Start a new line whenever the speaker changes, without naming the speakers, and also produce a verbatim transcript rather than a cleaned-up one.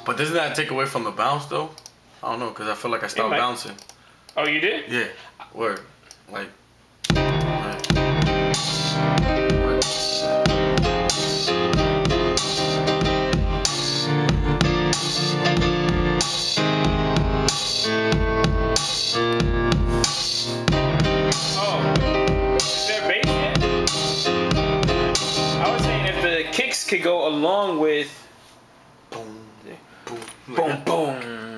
But doesn't that take away from the bounce though? I don't know, cause I feel like I stopped bouncing.
Oh, you did?
Yeah. Word. Like. like.
Kicks could go along with
boom, boom,
boom, boom.